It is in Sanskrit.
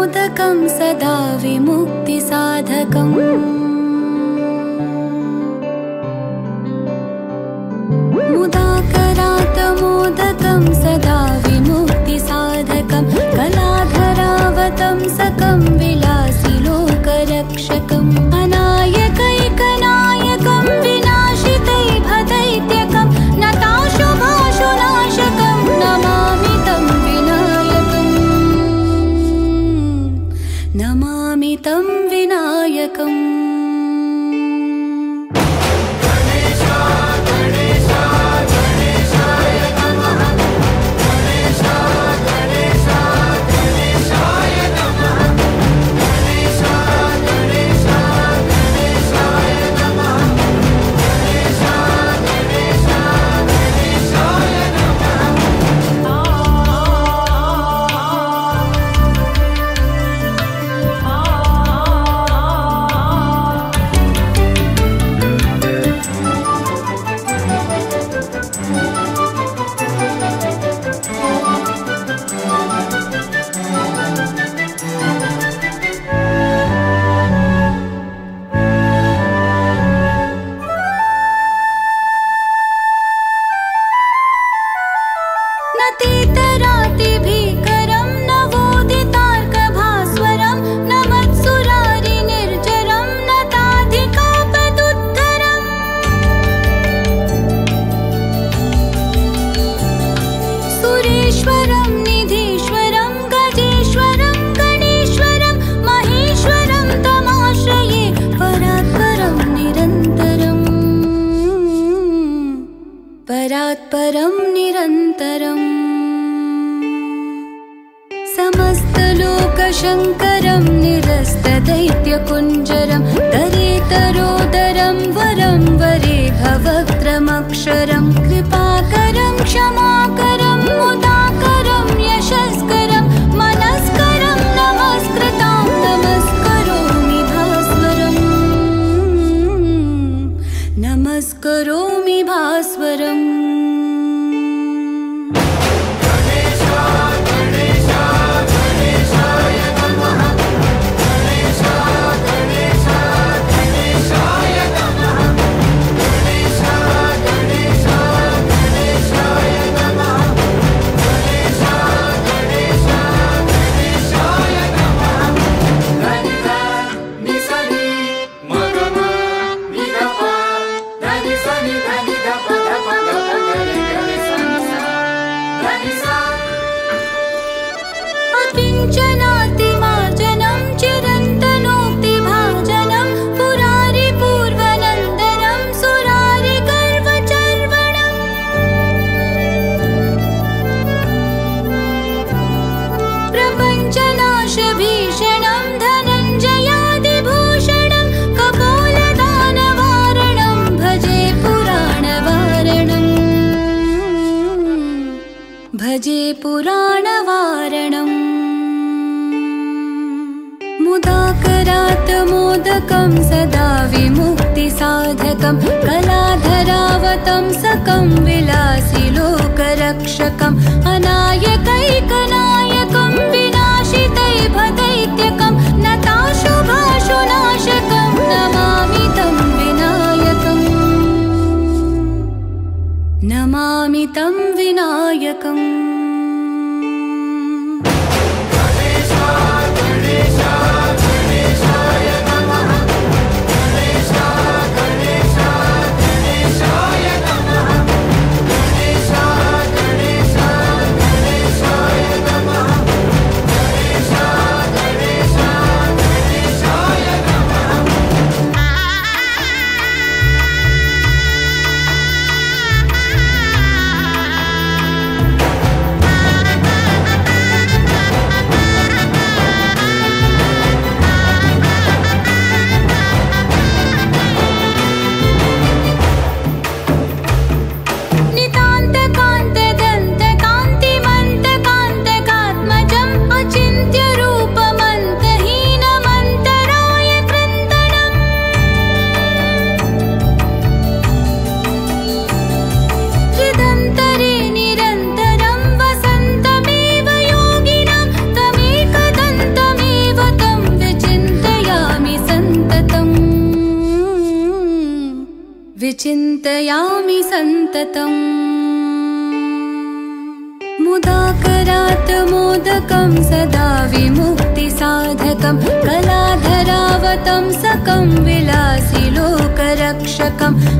मोदकं सदा विमुक्तिसाधकम् मुदाकरात् मोदकं सदा विमुक्तिसाधकं कलाधरावतं सकं विलासि लोकरक्षकम् अनायकैकनायकं विनाशितैभदैत्यकं नताशुभाशुनाशकं नमामि तं विनायकम् नमामि तं विनायकम् नतीतरातिभीकरं नवोदितार्कभास्वरं नमत्सुरारिनिर्जरं नताधिकापदुद्धरम् सुरेश्वरं निधीश्वरं गजेश्वरं गणेश्वरं महेश्वरं तमाश्रये परात्परं निरन्तरम् परात्परं निरन्तरम् समस्तलोकशङ्करं निरस्तदैत्यकुञ्जरं दरेतरोदरं वरं वरे भवक्त्रमक्षरं कृपाकरं क्षमाकरं मुदाकरं यशस्करं मनस्करं नमस्कृतां नमस्करोमि भास्वरम् नमस्करोमि भास्वरम् किञ्चनातिमार्जनं चिरन्तनोक्तिभाजनं पुरारिपूर्वनन्दनं सुरारिगर्वचर्वणम् प्रपञ्चनाशभीषणं धनञ्जयादिभूषणं कपोलदानवारणं भजे पुराणवारणम् भजे पुराणवारणम् मुदाकरात् मोदकं सदा विमुक्तिसाधकं कलाधरावतं सकं विलासि लोकरक्षकम् अनायकैकनायकं विनाशितैभदैत्यकं नताशुभाशुनाशकं नमामि तं विनायकम् नमामि तं विनायकम् चिन्तयामि सन्ततम् मुदाकरात् मोदकं सदा विमुक्तिसाधकं कलाधरावतं सकं विलासि लोकरक्षकं